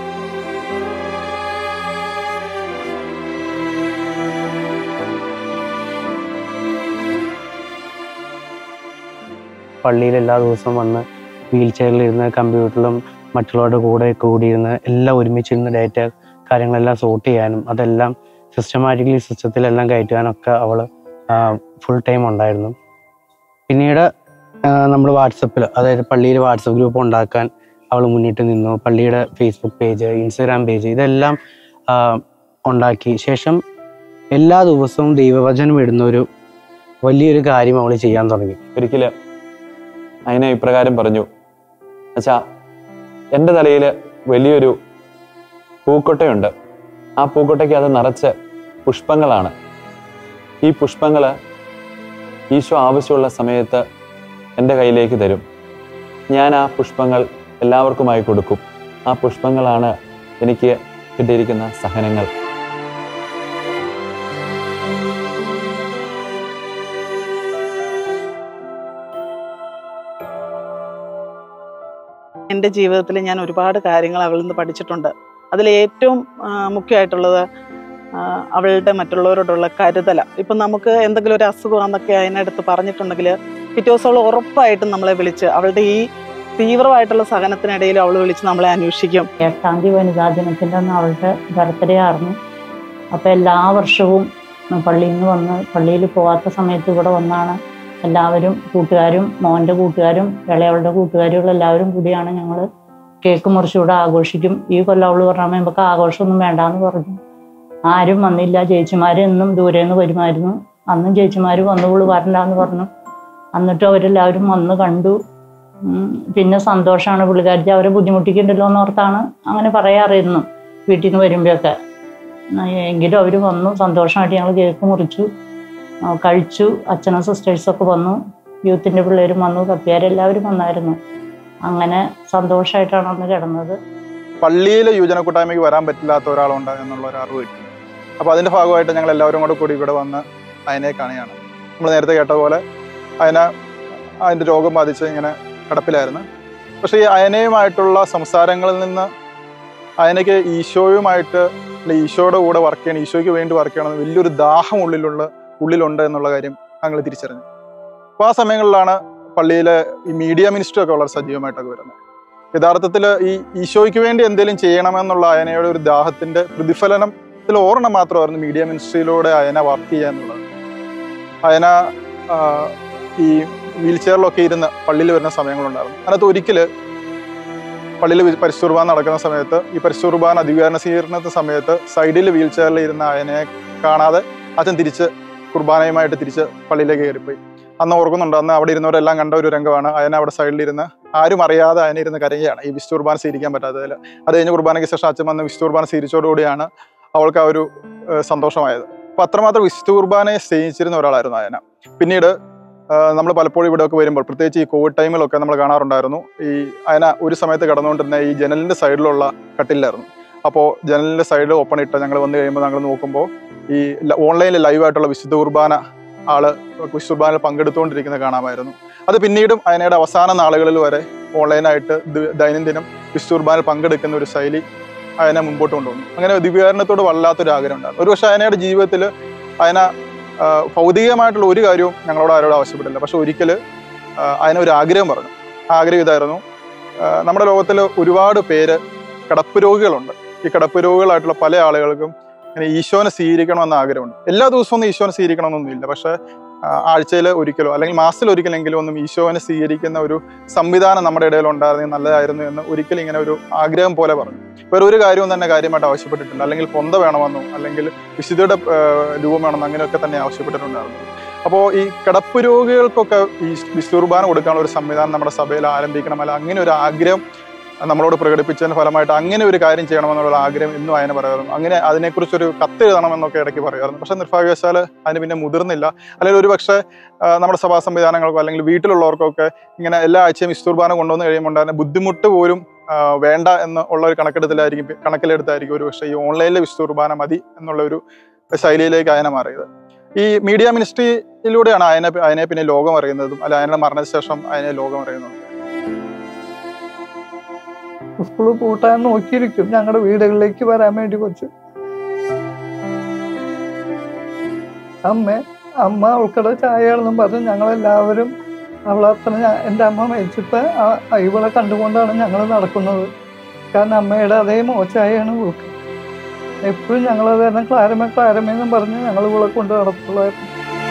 പള്ളിയിൽ എല്ലാ ദിവസവും വന്ന് വീൽ ചെയറിലിരുന്ന് കമ്പ്യൂട്ടറിലും മറ്റുള്ളവരുടെ കൂടെ കൂടിയിരുന്ന് എല്ലാം ഒരുമിച്ചിരുന്ന് ഡേറ്റ കാര്യങ്ങളെല്ലാം സോർട്ട് ചെയ്യാനും അതെല്ലാം സിസ്റ്റമാറ്റിക്കലി സിസ്റ്റത്തിലെല്ലാം കയറ്റാനൊക്കെ അവൾ ഫുൾ ടൈം ഉണ്ടായിരുന്നു. പിന്നീട് നമ്മൾ വാട്സപ്പിൽ, അതായത് പള്ളിയിൽ വാട്സപ്പ് ഗ്രൂപ്പ് ഉണ്ടാക്കാൻ അവൾ മുന്നിട്ട് നിന്നു. പള്ളിയുടെ ഫേസ്ബുക്ക് പേജ്, ഇൻസ്റ്റഗ്രാം പേജ് ഇതെല്ലാം ഉണ്ടാക്കി ശേഷം എല്ലാ ദിവസവും ദൈവവചനം ഇടുന്നൊരു വലിയൊരു കാര്യം അവൾ ചെയ്യാൻ തുടങ്ങി. ഒരിക്കല് അതിനെ ഇപ്രകാരം പറഞ്ഞു, അച്ഛാ എൻ്റെ തലയിൽ വലിയൊരു പൂക്കൊട്ടയുണ്ട്. ആ പൂക്കൊട്ടയ്ക്ക് അത് നിറച്ച് പുഷ്പങ്ങളാണ്. ഈ പുഷ്പങ്ങൾ ഈശോ ആവശ്യമുള്ള സമയത്ത് എൻ്റെ കയ്യിലേക്ക് തരും. ഞാൻ ആ പുഷ്പങ്ങൾ എല്ലാവർക്കുമായി കൊടുക്കും. ആ പുഷ്പങ്ങളാണ് എനിക്ക് കിട്ടിയിരിക്കുന്ന സഹനങ്ങൾ. എൻ്റെ ജീവിതത്തിൽ ഞാൻ ഒരുപാട് കാര്യങ്ങൾ അവളിൽ നിന്ന് പഠിച്ചിട്ടുണ്ട്. അതിലേറ്റവും മുഖ്യമായിട്ടുള്ളത് അവളുടെ മറ്റുള്ളവരോടുള്ള കരുതല. ഇപ്പം നമുക്ക് എന്തെങ്കിലും ഒരു അസുഖമാണെന്നൊക്കെ അതിനടുത്ത് പറഞ്ഞിട്ടുണ്ടെങ്കിൽ പിറ്റേ ദിവസം അവൾ ഉറപ്പായിട്ടും നമ്മളെ വിളിച്ച് അവളുടെ ഈ തീവ്രമായിട്ടുള്ള സഹനത്തിനിടയിൽ അവൾ വിളിച്ച് നമ്മളെ അന്വേഷിക്കും. 8-ാം തീയതി വനിതാ ദിനത്തിൻ്റെ അന്ന് അവളുടെ ബർത്ത്ഡേ ആയിരുന്നു. അപ്പോൾ എല്ലാ വർഷവും പള്ളിയിൽ നിന്ന് വന്ന്, പള്ളിയിൽ പോകാത്ത സമയത്ത് ഇവിടെ വന്നാണ് എല്ലാവരും, കൂട്ടുകാരും മോൻ്റെ കൂട്ടുകാരും ഇളയവളുടെ കൂട്ടുകാരും എല്ലാവരും കൂടിയാണ് ഞങ്ങൾ കേക്ക് മുറിച്ചിവിടെ ആഘോഷിക്കും. ഈ കൊല്ലം അവൾ പറഞ്ഞാൽ നമുക്ക് ആഘോഷമൊന്നും വേണ്ടാന്ന് പറഞ്ഞു. ആരും വന്നില്ല. ചേച്ചിമാർ എന്നും ദൂരെ നിന്ന് വരുമായിരുന്നു. അന്നും ചേച്ചിമാർ വന്നുകൂടി വരണ്ടാന്ന് പറഞ്ഞു. എന്നിട്ട് അവരെല്ലാവരും വന്ന് കണ്ടു. പിന്നെ സന്തോഷമാണ് പുള്ളിക്കാരിച്ച് അവരെ ബുദ്ധിമുട്ടിക്കണ്ടല്ലോ എന്നോർത്താണ് അങ്ങനെ പറയാറിയിരുന്നു വീട്ടിൽ നിന്ന് വരുമ്പോഴൊക്കെ. എങ്കിലും അവർ വന്നു. സന്തോഷമായിട്ട് ഞങ്ങൾ കേക്ക് മുറിച്ചു, കഴിച്ചു. അച്ഛനും സിസ്റ്റേഴ്സൊക്കെ വന്നു, യൂത്തിൻ്റെ പിള്ളേരും വന്നു, കപ്പിയാരെല്ലാവരും വന്നായിരുന്നു. അങ്ങനെ സന്തോഷമായിട്ടാണ് അന്ന് കിടന്നത്. പള്ളിയിലെ യുവജന കൂട്ടായ്മയ്ക്ക് വരാൻ പറ്റില്ലാത്ത ഒരാളുണ്ട് എന്നുള്ള ഒരു അറിവ് കിട്ടി. അപ്പോൾ അതിൻ്റെ ഭാഗമായിട്ട് ഞങ്ങൾ എല്ലാവരും കൂടി ഇവിടെ വന്ന് അയനയെ കാണുകയാണ്. നമ്മൾ നേരത്തെ കേട്ട പോലെ അയന അതിൻ്റെ രോഗം ബാധിച്ച് ഇങ്ങനെ കിടപ്പിലായിരുന്നു. പക്ഷേ ഈ അയനയുമായിട്ടുള്ള സംസാരങ്ങളിൽ നിന്ന് അയനയ്ക്ക് ഈശോയുമായിട്ട് അല്ലെങ്കിൽ ഈശോയുടെ കൂടെ വർക്ക് ചെയ്യണം, ഈശോയ്ക്ക് വേണ്ടി വർക്ക് ചെയ്യണമെന്ന് വലിയൊരു ദാഹം ഉള്ളിലുണ്ട് എന്നുള്ള കാര്യം ഞങ്ങൾ തിരിച്ചറിഞ്ഞു. അപ്പോൾ ആ സമയങ്ങളിലാണ് പള്ളിയിലെ ഈ മീഡിയ മിനിസ്ട്രി ഒക്കെ വളരെ സജീവമായിട്ടൊക്കെ വരുന്നത്. യഥാർത്ഥത്തിൽ ഈ ഈശോയ്ക്ക് വേണ്ടി എന്തെങ്കിലും ചെയ്യണമെന്നുള്ള അയനയുടെ ഒരു ദാഹത്തിൻ്റെ പ്രതിഫലനത്തിൽ ഓർമ്മ മാത്രമായിരുന്നു മീഡിയ മിനിസ്ട്രിയിലൂടെ അയന വർക്ക് ചെയ്യുക എന്നുള്ളത്. അയന ഈ വീൽ ചെയറിലൊക്കെ ഇരുന്ന് പള്ളിയിൽ വരുന്ന സമയങ്ങളുണ്ടായിരുന്നു. അതിനകത്ത് ഒരിക്കൽ പള്ളിയിൽ പരിശുദ്ധ കുർബാന നടക്കുന്ന സമയത്ത് ഈ പരിശുദ്ധ കുർബാന അധികാരണ സ്വീകരണ സമയത്ത് സൈഡിൽ വീൽ ചെയറിൽ ഇരുന്ന അയനയെ കാണാതെ അച്ഛൻ കുർബാനയുമായിട്ട് തിരിച്ച് പള്ളിയിലേക്ക് കയറിപ്പോയി. അന്ന് ഓർക്കുന്നുണ്ട്, അന്ന് അവിടെ ഇരുന്നവരെല്ലാം കണ്ട ഒരു രംഗമാണ്. അയന അവിടെ സൈഡിലിരുന്ന് ആരും അറിയാതെ അയന ഇരുന്ന് കരയുകയാണ് ഈ വിശുദ്ധ കുർബാന സ്വീകരിക്കാൻ പറ്റാത്തതിൽ. അത് കഴിഞ്ഞ് കുർബാനയ്ക്ക് ശേഷം അച്ഛൻ വന്ന് വിശുദ്ധ കുർബാന സ്വീകരിച്ചതോടുകൂടിയാണ് അവൾക്ക് ആ ഒരു സന്തോഷമായത്. അപ്പം അത്രമാത്രം വിശുദ്ധ കുർബാനയെ സ്നേഹിച്ചിരുന്ന ഒരാളായിരുന്നു അയന. പിന്നീട് നമ്മൾ പലപ്പോഴും ഇവിടെയൊക്കെ വരുമ്പോൾ, പ്രത്യേകിച്ച് ഈ കോവിഡ് ടൈമിലൊക്കെ നമ്മൾ കാണാറുണ്ടായിരുന്നു, ഈ അയന ഒരു സമയത്ത് കിടന്നുകൊണ്ടിരുന്ന ഈ ജനലിൻ്റെ സൈഡിലുള്ള കട്ടിലായിരുന്നു. അപ്പോൾ ജനലിൻ്റെ സൈഡിൽ ഓപ്പൺ ഇട്ട് ഞങ്ങൾ വന്നു കഴിയുമ്പോൾ ഞങ്ങൾ നോക്കുമ്പോൾ ഈ ഓൺലൈനിൽ ലൈവായിട്ടുള്ള വിശുദ്ധ കുർബാന വിശുദ്ധ കുർബാനയിൽ പങ്കെടുത്തുകൊണ്ടിരിക്കുന്നത് കാണാമായിരുന്നു. അത് പിന്നീടും അയനയുടെ അവസാന നാളുകളിൽ വരെ ഓൺലൈനായിട്ട് ദൈനംദിനം വിശുദ്ധ കുർബാനയിൽ പങ്കെടുക്കുന്ന ഒരു ശൈലി അയന മുമ്പോട്ട് കൊണ്ടുവന്നു. അങ്ങനെ ദിവ്യകാരുണ്യത്തോട് വല്ലാത്തൊരു ആഗ്രഹം ഉണ്ടായിരുന്നു. ഒരുപക്ഷെ അയനയുടെ ജീവിതത്തിൽ അയന ഭൗതികമായിട്ടുള്ള ഒരു കാര്യവും ഞങ്ങളോട് ആരോടും ആവശ്യപ്പെട്ടില്ല. പക്ഷെ ഒരിക്കൽ അയന ഒരു ആഗ്രഹം പറഞ്ഞു. ആ ആഗ്രഹം ഇതായിരുന്നു: നമ്മുടെ ലോകത്തിൽ ഒരുപാട് പേര് കിടപ്പ് രോഗികളുണ്ട്. ഈ കിടപ്പ് രോഗികളായിട്ടുള്ള പല ആളുകൾക്കും ഇങ്ങനെ ഈശോനെ സ്വീകരിക്കണമെന്ന ആഗ്രഹമുണ്ട്. എല്ലാ ദിവസവും ഒന്നും ഈശോനെ സ്വീകരിക്കണമെന്നൊന്നുമില്ല, പക്ഷെ ആഴ്ചയിൽ ഒരിക്കലോ അല്ലെങ്കിൽ മാസത്തിൽ ഒരിക്കലെങ്കിലും ഒന്നും ഈശോനെ സ്വീകരിക്കുന്ന ഒരു സംവിധാനം നമ്മുടെ ഇടയിൽ ഉണ്ടായിരുന്നെങ്കിൽ നല്ലതായിരുന്നു എന്ന് ഒരിക്കലും ഇങ്ങനെ ഒരു ആഗ്രഹം പോലെ പറഞ്ഞു. വേറെ ഒരു കാര്യവും തന്നെ കാര്യമായിട്ട് ആവശ്യപ്പെട്ടിട്ടില്ല. അല്ലെങ്കിൽ പൊന്ത വേണമെന്നോ അല്ലെങ്കിൽ വിശുദ്ധിയുടെ രൂപം വേണമെന്നോ അങ്ങനെയൊക്കെ തന്നെ ആവശ്യപ്പെട്ടിട്ടുണ്ടായിരുന്നു. അപ്പോൾ ഈ കിടപ്പ് രോഗികൾക്കൊക്കെ ഈ വിശുദ്ധ കുർബാന കൊടുക്കാനുള്ള ഒരു സംവിധാനം നമ്മുടെ സഭയിൽ ആരംഭിക്കണം, അല്ല അങ്ങനെ ഒരു ആഗ്രഹം നമ്മളോട് പ്രകടിപ്പിച്ചതിന് ഫലമായിട്ട് അങ്ങനെ ഒരു കാര്യം ചെയ്യണമെന്നുള്ള ആഗ്രഹം എന്നും അയന പറയാറുണ്ട്. അങ്ങനെ അതിനെക്കുറിച്ചൊരു കത്ത് എഴുതണമെന്നൊക്കെ ഇടയ്ക്ക് പറയാറുണ്ട്. പക്ഷെ നിർഭാഗ്യവശാൽ അതിന് പിന്നെ മുതിർന്നില്ല. അല്ലെങ്കിൽ ഒരു പക്ഷേ നമ്മുടെ സഭാ സംവിധാനങ്ങൾക്കോ അല്ലെങ്കിൽ വീട്ടിലുള്ളവർക്കൊക്കെ ഇങ്ങനെ എല്ലാ ആഴ്ചയും വിശുദ്ധ കുർബാന കൊണ്ടുവന്ന് കഴിയുമ്പോൾ ഉണ്ടാകുന്ന ബുദ്ധിമുട്ട് പോലും വേണ്ട ഉള്ള ഒരു കണക്കിലെടുത്തായിരിക്കും ഒരു പക്ഷേ ഈ ഓൺലൈനിലെ വിശുദ്ധ കുർബാന മതി എന്നുള്ള ഒരു ശൈലിയിലേക്ക് അയന മാറിയത്. ഈ മീഡിയ മിനിസ്ട്രിയിലൂടെയാണ് അയനെ പിന്നെ ലോകം അറിയുന്നതും അല്ല അയനയുടെ മരണശേഷം അയനെ ലോകം അറിയുന്നതും. സ്കൂളിൽ പൂട്ടാൻ നോക്കിയിരിക്കും ഞങ്ങളുടെ വീടുകളിലേക്ക് വരാൻ വേണ്ടി കൊച്ച്. അമ്മ അവൾക്കടെ ചായയാണെന്നും പറഞ്ഞ് ഞങ്ങളെല്ലാവരും അവളത്ര എൻ്റെ അമ്മ മരിച്ചപ്പോൾ ഇവളെ കണ്ടുകൊണ്ടാണ് ഞങ്ങൾ നടക്കുന്നത്. കാരണം അമ്മയുടെ അതേ മോശായാണ് ഇവൾക്ക്. എപ്പോഴും ഞങ്ങളത് തന്നെ ക്ലാരമേന്നും പറഞ്ഞ് ഞങ്ങൾ ഇവളെ കൊണ്ട് നടത്തുള്ളായിരുന്നു.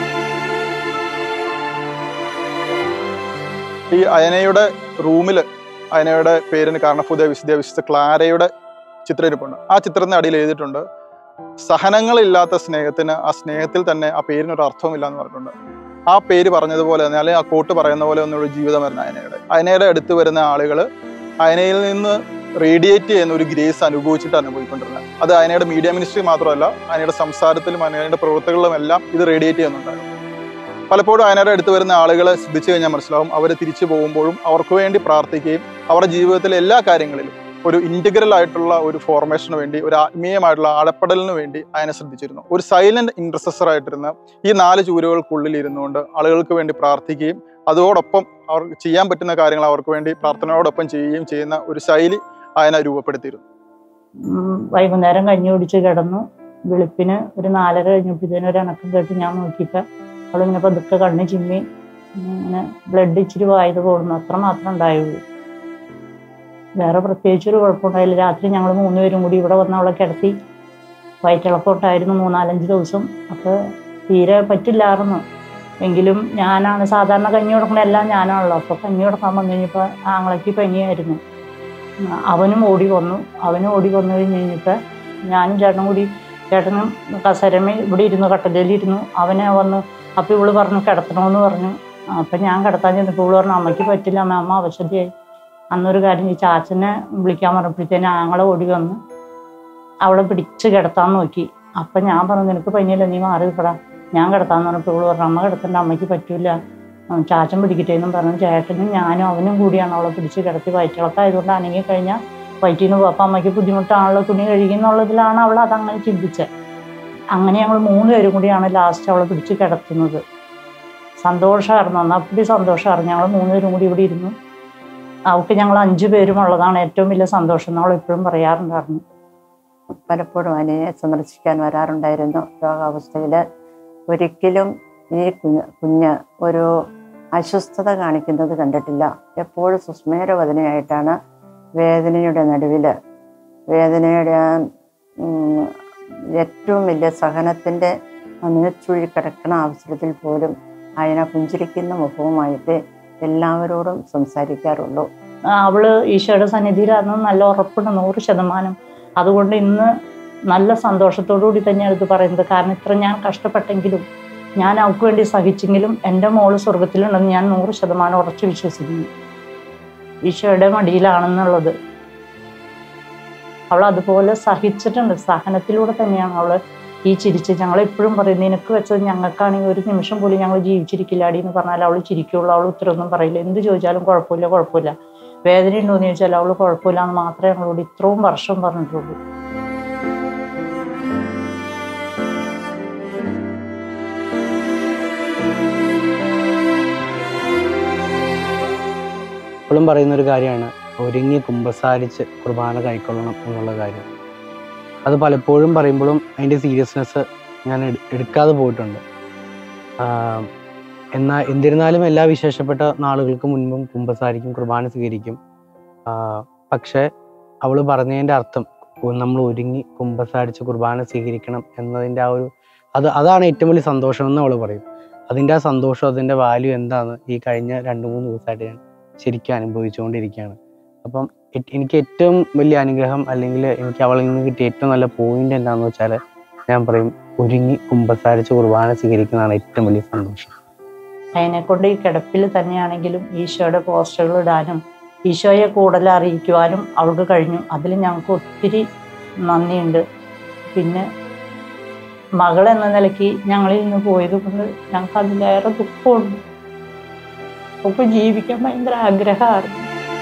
ഈ അയനയുടെ റൂമിൽ അയനയുടെ പേരിന് കാരണഭൂത വിശുദ്ധ ക്ലാരയുടെ ചിത്രം ഇരിപ്പുണ്ട്. ആ ചിത്രത്തിന് അടിയിൽ എഴുതിയിട്ടുണ്ട്: സഹനങ്ങളില്ലാത്ത സ്നേഹത്തിന് ആ സ്നേഹത്തിൽ തന്നെ ആ പേരിനൊരു അർത്ഥവുമില്ല എന്ന് പറഞ്ഞിട്ടുണ്ട്. ആ പേര് പറഞ്ഞതുപോലെ തന്നെ അല്ലെങ്കിൽ ആ കോട്ട് പറയുന്ന പോലെ ഒന്നൊരു ജീവിതമായിരുന്നു അയനയുടെ അടുത്ത് വരുന്ന ആളുകൾ അയനയിൽ നിന്ന് റേഡിയേറ്റ് ചെയ്യുന്ന ഒരു ഗ്രേസ് അനുഭവിച്ചിട്ടാണ് പോയിക്കൊണ്ടിരുന്നത്. അത് അയനയുടെ മീഡിയ മിനിസ്ട്രി മാത്രമല്ല, അയനയുടെ സംസാരത്തിലും അയനയുടെ പ്രവൃത്തികളിലും എല്ലാം ഇത് റേഡിയേറ്റ് ചെയ്യുന്നുണ്ടായിരുന്നു. പലപ്പോഴും അയനയുടെ അടുത്ത് വരുന്ന ആളുകളെ ശ്രദ്ധിച്ചു കഴിഞ്ഞാൽ മനസ്സിലാവും, അവർ തിരിച്ചു പോകുമ്പോഴും അവർക്ക് വേണ്ടി പ്രാർത്ഥിക്കുകയും അവരുടെ ജീവിതത്തിലെ എല്ലാ കാര്യങ്ങളിലും ഒരു ഇൻറ്റഗ്രൽ ആയിട്ടുള്ള ഒരു ഫോർമേഷന് വേണ്ടി, ഒരു ആത്മീയമായിട്ടുള്ള ആഴപ്പെടലിന് വേണ്ടി അയനെ ശ്രദ്ധിച്ചിരുന്നു. ഒരു സൈലന്റ് ഇന്റർസെസർ ആയിട്ടിരുന്ന ഈ 4 ചുവരുകൾക്കുള്ളിൽ ഇരുന്നുകൊണ്ട് ആളുകൾക്ക് വേണ്ടി പ്രാർത്ഥിക്കുകയും അതോടൊപ്പം അവർക്ക് ചെയ്യാൻ പറ്റുന്ന കാര്യങ്ങൾ അവർക്ക് വേണ്ടി പ്രാർത്ഥനയോടൊപ്പം ചെയ്യുകയും ചെയ്യുന്ന ഒരു ശൈലി അയന രൂപപ്പെടുത്തിയിരുന്നു. വൈകുന്നേരം കഞ്ഞി കുടിച്ച് കിടന്നു. വെളുപ്പിന് ഒരു 4:30 കഴിഞ്ഞപ്പോഴത്തേനും ഒരു അനക്കം കേട്ട് ഞാൻ നോക്കിയപ്പോൾ അവളിങ്ങനെ പതുക്കെ കണ്ണ് ചിമ്മി ഇങ്ങനെ ബ്ലഡ് ഇച്ചിരി വായത് പോകുന്നു, അത്ര മാത്രം ഉണ്ടായുള്ളൂ. വേറെ പ്രത്യേകിച്ചൊരു കുഴപ്പമുണ്ടായില്ല. രാത്രി ഞങ്ങൾ 3 പേരും കൂടി ഇവിടെ വന്ന് അവളെ കിടത്തി. വയറ്റിളക്കം ഉണ്ടായിരുന്നു 3-4 ദിവസം. അപ്പോൾ തീരെ പറ്റില്ലായിരുന്നു. എങ്കിലും ഞാനാണ് സാധാരണ കഞ്ഞി കൊടുക്കണ എല്ലാം ഞാനാണല്ലോ. അപ്പോൾ കഞ്ഞി കൊടുക്കാൻ വന്നു കഴിഞ്ഞപ്പോൾ ആങ്ങളയ്ക്ക് പനിയായിരുന്നു. അവനും ഓടി വന്നു കഴിഞ്ഞ് കഴിഞ്ഞപ്പോൾ ഞാനും ചേട്ടനും കസരമേ ഇവിടെ ഇരുന്നു, കട്ടലിരുന്നു. അവനെ വന്ന് അപ്പം ഇവള് പറഞ്ഞു കിടത്തണമെന്ന് പറഞ്ഞു. അപ്പം ഞാൻ കിടത്താൻ ചെന്നപ്പോൾ ഇവള് പറഞ്ഞു അമ്മയ്ക്ക് പറ്റില്ല, അമ്മ അവശതയായി. അന്നൊരു കാര്യം ഈ ചാച്ചനെ വിളിക്കാൻ പറഞ്ഞപ്പോഴത്തേനും ആങ്ങളെ ഓടി വന്ന് അവളെ പിടിച്ച് കിടത്താൻ നോക്കി. അപ്പം ഞാൻ പറഞ്ഞു നിനക്ക് പനിയല്ല, നീ മാറി നിൽക്കടാ, ഞാൻ കിടത്താന്ന് പറഞ്ഞപ്പോൾ ഇവള് പറഞ്ഞു അമ്മ കിടത്തണ്ട, അമ്മയ്ക്ക് പറ്റൂല, ചാച്ചൻ പിടിക്കട്ടെ എന്നും പറഞ്ഞു ചേട്ടനും ഞാനും അവനും കൂടിയാണ് അവളെ പിടിച്ച് കിടത്തി വയറ്റിളക്കായതുകൊണ്ട് അനങ്ങി കഴിഞ്ഞാൽ വയറ്റിന് പോകും. അപ്പം അമ്മയ്ക്ക് ബുദ്ധിമുട്ടാണല്ലോ തുണി കഴുകുന്നുള്ളതിലാണ് അവൾ അതങ്ങനെ ചിന്തിച്ചത്. അങ്ങനെ ഞങ്ങൾ 3 പേരും കൂടിയാണ് ലാസ്റ്റ് അവളെ പിടിച്ച് കിടത്തുന്നത്. സന്തോഷമായിരുന്നു, അന്ന് അപ്പടി സന്തോഷമായിരുന്നു. ഞങ്ങൾ 3 പേരും കൂടി ഇവിടെ ഇരുന്നു. അവൾക്ക് ഞങ്ങൾ 5 പേരും ഉള്ളതാണ് ഏറ്റവും വലിയ സന്തോഷം എന്ന് അവൾ എപ്പോഴും പറയാറുണ്ടായിരുന്നു. പലപ്പോഴും അതിനെ സന്ദർശിക്കാൻ വരാറുണ്ടായിരുന്നു. രോഗാവസ്ഥയിൽ ഒരിക്കലും ഈ കുഞ്ഞ് ഒരു അസ്വസ്ഥത കാണിക്കുന്നത് കണ്ടിട്ടില്ല. എപ്പോഴും സുസ്മേരവദനയായിട്ടാണ് വേദനയുടെ നടുവിൽ, വേദനയുടെ ഏറ്റവും വലിയ സഹനത്തിൻ്റെ നീർച്ചുഴി കിടക്കുന്ന അവസരത്തിൽ പോലും അതിനെ പുഞ്ചിരിക്കുന്ന മുഖവുമായിട്ട് എല്ലാവരോടും സംസാരിക്കാറുള്ളൂ. അവള് ഈശോയുടെ സന്നിധിയിലായിരുന്നു നല്ല ഉറപ്പുണ്ട് 100%. അതുകൊണ്ട് ഇന്ന് നല്ല സന്തോഷത്തോടു കൂടി തന്നെയാണ് ഇത് പറയുന്നത്. കാരണം ഇത്ര ഞാൻ കഷ്ടപ്പെട്ടെങ്കിലും ഞാൻ അവൾക്ക് വേണ്ടി സഹിച്ചെങ്കിലും എൻ്റെ മോള് സ്വർഗത്തിലുണ്ടെന്ന് ഞാൻ 100% ഉറച്ചു വിശ്വസിക്കുന്നു. ഈശോയുടെ മടിയിലാണെന്നുള്ളത് അവൾ അതുപോലെ സഹിച്ചിട്ടുണ്ട്. സഹനത്തിലൂടെ തന്നെയാണ് അവൾ ഈ ചിരിച്ച്. ഞങ്ങളെപ്പോഴും പറയും നിനക്ക് വെച്ചത് ഞങ്ങൾക്കാണെങ്കിൽ ഒരു നിമിഷം പോലും ഞങ്ങൾ ജീവിച്ചിരിക്കില്ലാടി എന്ന് പറഞ്ഞാൽ അവൾ ചിരിക്കുള്ളൂ. അവൾ ഉത്തരവൊന്നും പറയില്ല. എന്ത് ചോദിച്ചാലും കുഴപ്പമില്ല. വേദന ഉണ്ടോയെന്ന് ചോദിച്ചാൽ അവൾ കുഴപ്പമില്ല എന്ന് മാത്രമേ ഞങ്ങളോട് ഇത്രയും വർഷം പറഞ്ഞിട്ടുള്ളൂ. എപ്പോഴും പറയുന്നൊരു കാര്യമാണ് ഒരുങ്ങി കുമ്പസാരിച്ച് കുർബാന കൈക്കൊള്ളണം എന്നുള്ള കാര്യം. അത് പലപ്പോഴും പറയുമ്പോഴും അതിൻ്റെ സീരിയസ്നെസ് ഞാൻ എടുക്കാതെ പോയിട്ടുണ്ട്. എന്നിരുന്നാലും എല്ലാ വിശേഷപ്പെട്ട നാളുകൾക്ക് മുൻപും കുമ്പസാരിക്കും, കുർബാന സ്വീകരിക്കും. പക്ഷേ അവൾ പറഞ്ഞതിൻ്റെ അർത്ഥം നമ്മൾ ഒരുങ്ങി കുമ്പസാരിച്ച് കുർബാന സ്വീകരിക്കണം എന്നതിൻ്റെ ആ ഒരു അതാണ് ഏറ്റവും വലിയ സന്തോഷം എന്ന് അവൾ പറയും. അതിൻ്റെ ആ സന്തോഷം, അതിൻ്റെ വാല്യൂ എന്താണെന്ന് ഈ കഴിഞ്ഞ 2-3 ദിവസമായിട്ട് ഞാൻ ശരിക്കും അനുഭവിച്ചുകൊണ്ടിരിക്കുകയാണ്. അപ്പം എനിക്ക് ഏറ്റവും വലിയ അനുഗ്രഹം, അല്ലെങ്കിൽ എനിക്ക് അവളിൽ നിന്ന് കിട്ടിയ ഏറ്റവും നല്ല പോയിന്റ് എന്താണെന്ന് വെച്ചാൽ ഞാൻ പറയും ഒരുങ്ങി കുമ്പസാരിച്ച് കുർബാന സ്വീകരിക്കുന്നതാണ് ഏറ്റവും വലിയ സന്തോഷം. അതിനെക്കൊണ്ട് ഈ കിടപ്പിൽ തന്നെയാണെങ്കിലും ഈശോയുടെ പോസ്റ്ററുകൾ ഇടാനും ഈശോയെ കൂടുതൽ അറിയിക്കുവാനും അവൾക്ക് കഴിഞ്ഞു. അതിൽ ഞങ്ങൾക്ക് ഒത്തിരി നന്ദിയുണ്ട്. പിന്നെ മകൾ എന്ന നിലയ്ക്ക് ഞങ്ങളിൽ നിന്ന് പോയത് കൊണ്ട് ഞങ്ങൾക്ക് അതിലേറെ ദുഃഖമുണ്ട്. അവൾക്ക് ജീവിക്കാൻ ഭയങ്കര ആഗ്രഹമായിരുന്നു.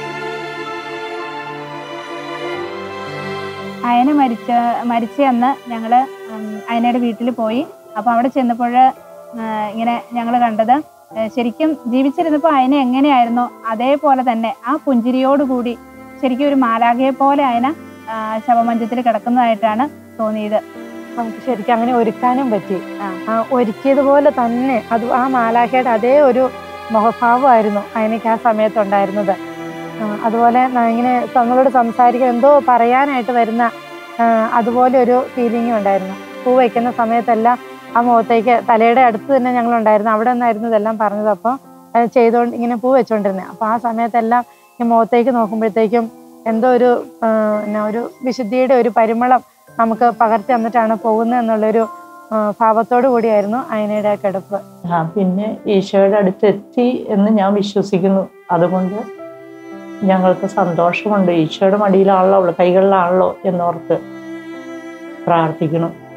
അയന മരിച്ച അന്ന് ഞങ്ങൾ അയനയുടെ വീട്ടിൽ പോയി. അപ്പോൾ അവിടെ ചെന്നപ്പോൾ ഇങ്ങനെ ഞങ്ങൾ കണ്ടത് ശരിക്കും ജീവിച്ചിരുന്നപ്പോൾ അയന എങ്ങനെയായിരുന്നോ അതേപോലെ തന്നെ ആ പുഞ്ചിരിയോടുകൂടി ശരിക്കും ഒരു മാലാഖയെ പോലെ അയന ശവമഞ്ചത്തിൽ കിടക്കുന്നതായിട്ടാണ് തോന്നിയത്. നമുക്ക് ശരിക്കും അങ്ങനെ ഒരുക്കാനും പറ്റി. ഒരുക്കിയതുപോലെ തന്നെ അത് ആ മാലാഖയുടെ അതേ ഒരു മുഖഭാവമായിരുന്നു അയനയ്ക്ക് ആ സമയത്തുണ്ടായിരുന്നത്. അതുപോലെ ഇങ്ങനെ നമ്മളോട് സംസാരിക്കാൻ എന്തോ പറയാനായിട്ട് വരുന്ന അതുപോലെ ഒരു ഫീലിംഗും ഉണ്ടായിരുന്നു. പൂ വയ്ക്കുന്ന സമയത്തെല്ലാം ആ മുഖത്തേക്ക് തലയുടെ അടുത്ത് തന്നെ ഞങ്ങളുണ്ടായിരുന്നു. അവിടെ നിന്നായിരുന്നു ഇതെല്ലാം പറഞ്ഞത്. അപ്പോൾ ചെയ്തുകൊണ്ട് ഇങ്ങനെ പൂ വെച്ചുകൊണ്ടിരുന്നത്. അപ്പോൾ ആ സമയത്തെല്ലാം ഈ മുഖത്തേക്ക് നോക്കുമ്പോഴത്തേക്കും എന്തോ ഒരു വിശുദ്ധിയുടെ ഒരു പരിമളം നമുക്ക് പകർത്തി തന്നിട്ടാണ് പോകുന്നത് എന്നുള്ളൊരു ഭാവത്തോടു കൂടിയായിരുന്നു അയനയുടെ കിടപ്പ്. പിന്നെ ഈശോയുടെ അടുത്ത് എത്തി എന്ന് ഞാൻ വിശ്വസിക്കുന്നു. അതുകൊണ്ട് ഞങ്ങൾക്ക് സന്തോഷമുണ്ട്. ഈശോയുടെ മടിയിലാണല്ലോ, കൈകളിലാണല്ലോ എന്നോർത്ത് പ്രാർത്ഥിക്കണം.